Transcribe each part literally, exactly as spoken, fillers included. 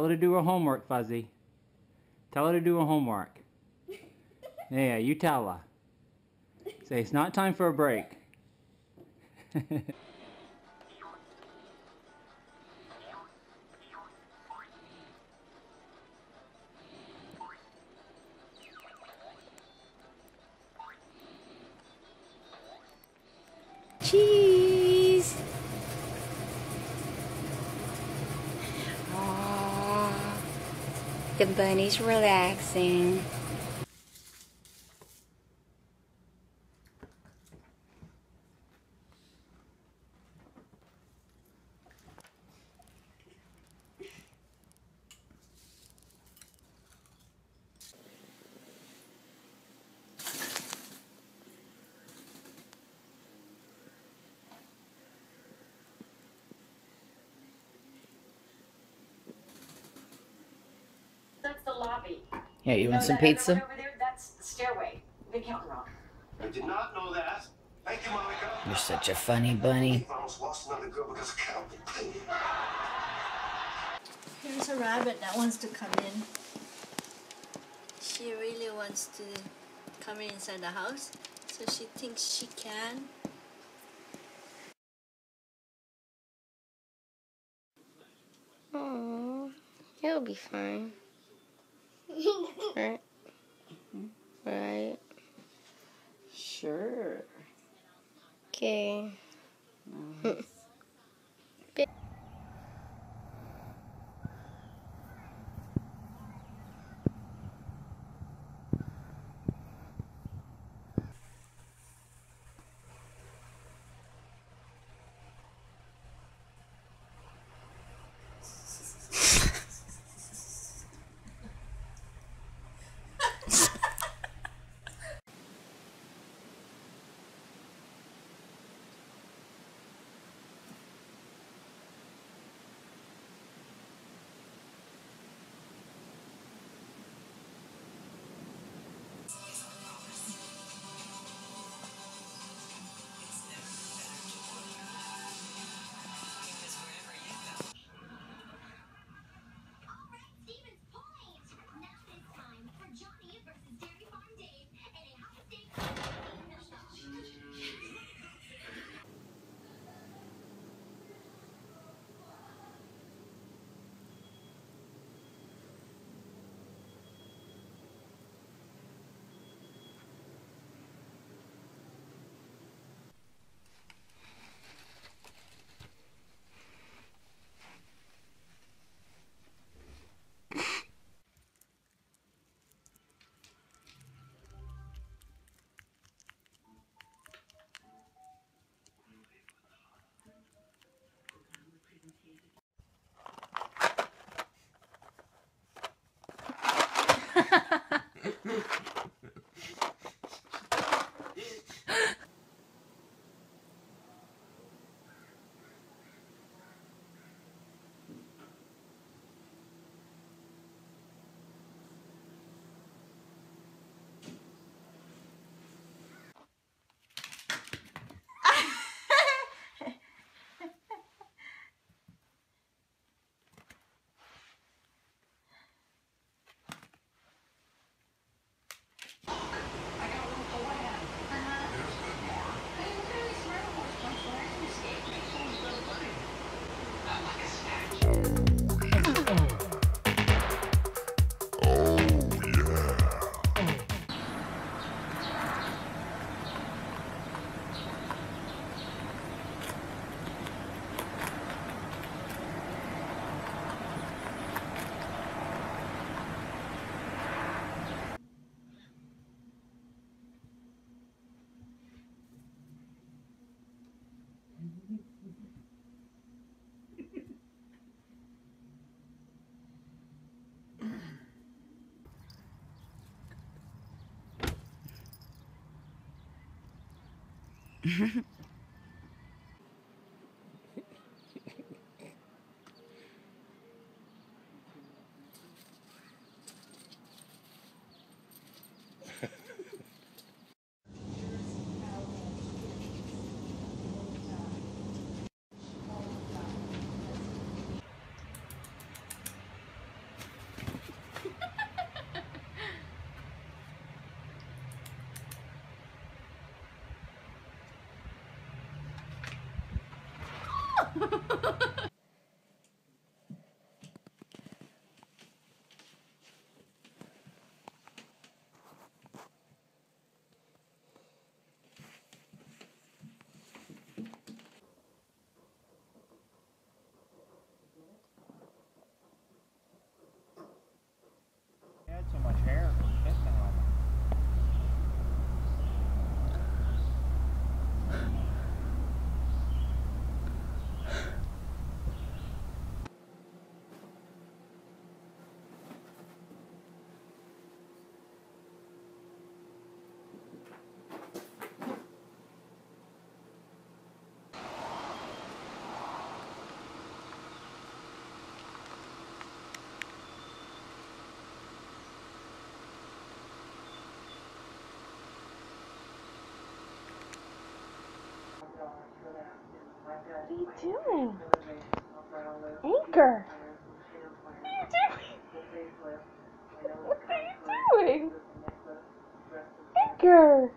Tell her to do her homework, Fuzzy. Tell her to do her homework. Yeah, you tell her. Say, it's not time for a break. Cheese! Aww, the bunny's relaxing. That's the lobby. Yeah, you, you want some that, pizza? Over there, that's the stairway. Big counting wrong. I did not know that. Thank you, Monica. You're such a funny bunny. I almost lost another girl because of counting. Here's a rabbit that wants to come in. She really wants to come inside the house, so she thinks she can. Oh, he'll be fine. Right? Right? Sure. Okay. Nice. Had so much hair. What are you doing? Anchor! What are you doing? What are you doing? Anchor!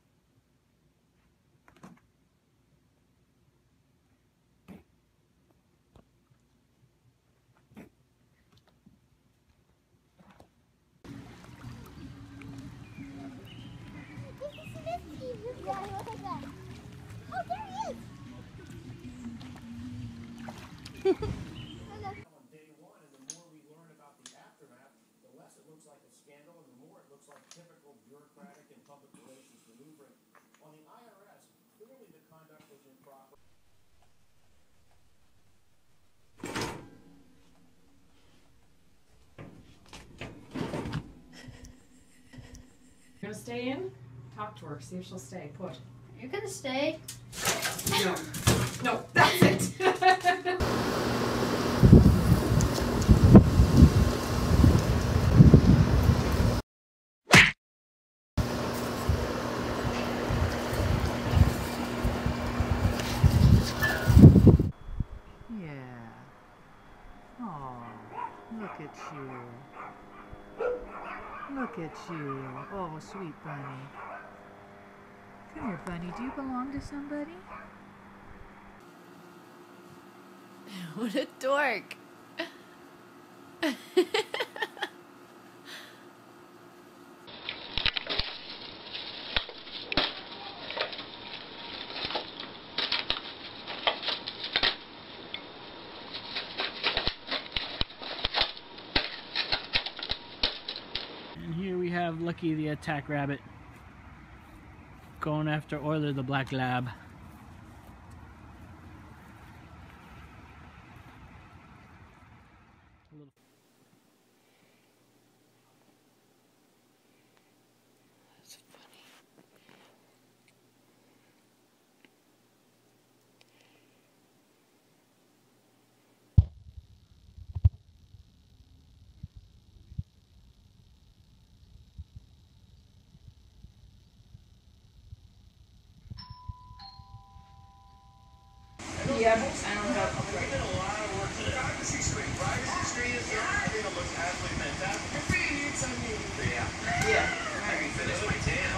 Day one, and the more we learn about the aftermath, the less it looks like a scandal, and the more it looks like typical bureaucratic and public relations maneuvering. On the I R S, clearly the conduct was improper. Gonna stay in? Talk to her, see if she'll stay put. You're gonna stay. No. No, that's it. Yeah. Oh, look at you. Look at you. Oh, sweet bunny. Come here, bunny. Do you belong to somebody? What a dork. And here we have Lucky the attack rabbit going after Euler the black lab. That's funny. Yep, I don't know. Privacy screen. Privacy screen is there. I think it looks absolutely fantastic. Good for you. It's on me. Yeah. Yeah. I can finish my tan.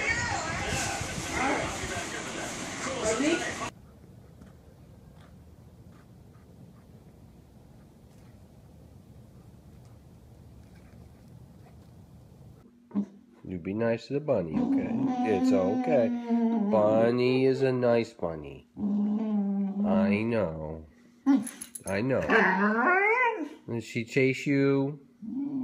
Ready? You be nice to the bunny, okay? It's okay. Bunny is a nice bunny. I know. I know. Did she chase you?